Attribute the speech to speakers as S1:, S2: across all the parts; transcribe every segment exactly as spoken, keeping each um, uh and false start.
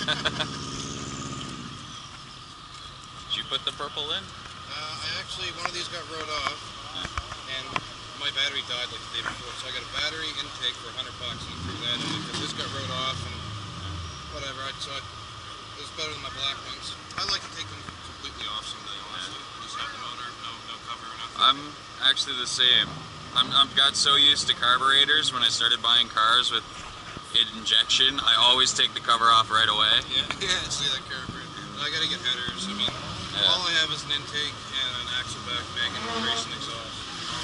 S1: Did you put the purple in?
S2: Uh, I actually, one of these got wrote off, and my battery died like the day before, so I got a battery intake for a hundred bucks and threw that in because this got wrote off and whatever. I, so I, it was better than my black ones. I like to take them completely off someday, honestly. Just have the motor, no, no cover or nothing.
S1: I'm actually the same. I'm, I've got so used to carburetors when I started buying cars with injection, I always take the cover off right away.
S2: Yeah, yeah, see that carburetor. I gotta get headers. I mean,
S1: Yeah.
S2: all I have is an intake and an axle back mag and racing exhaust.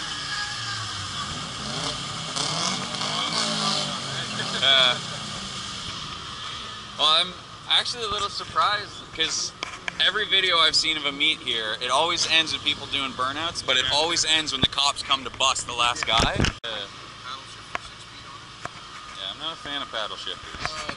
S1: Uh, well, I'm actually a little surprised because every video I've seen of a meet here, it always ends with people doing burnouts, but it always ends when the cops come to bust the last guy. Uh, yeah, I'm not a fan of paddle shifters.
S2: Uh,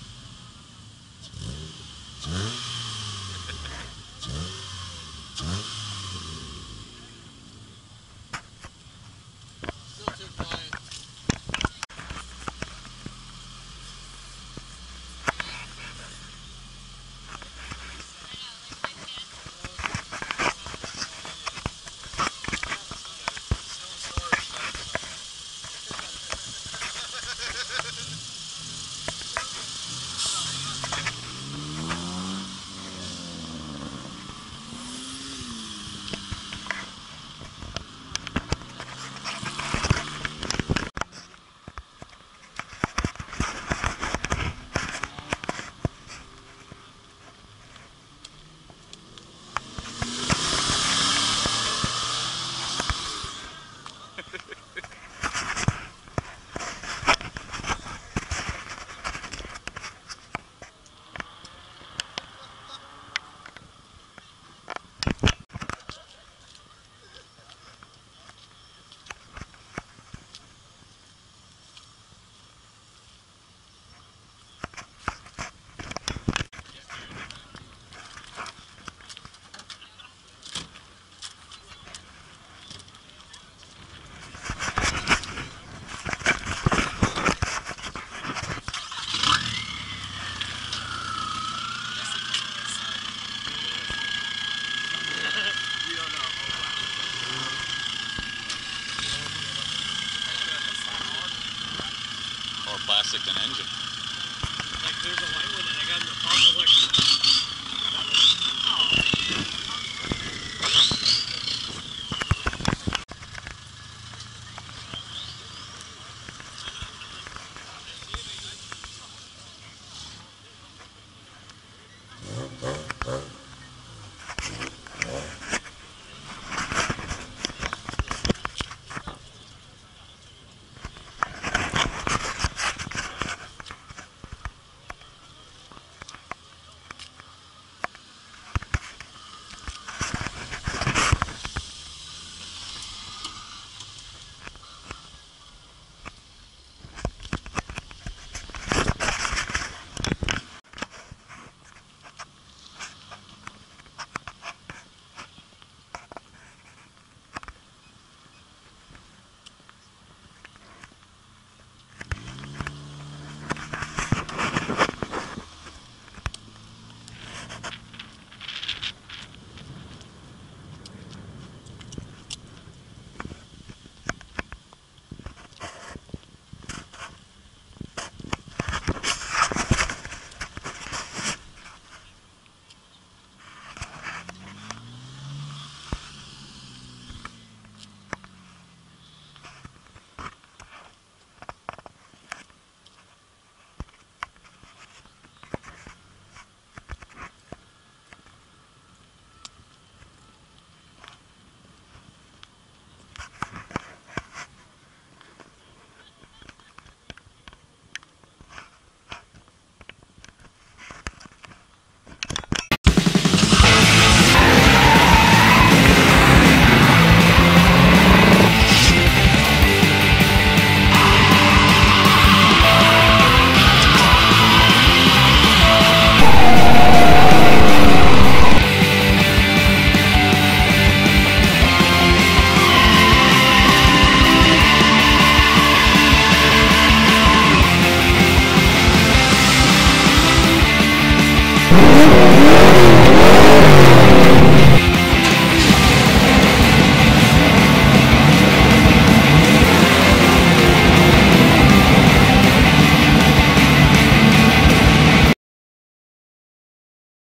S1: Fuck yeah.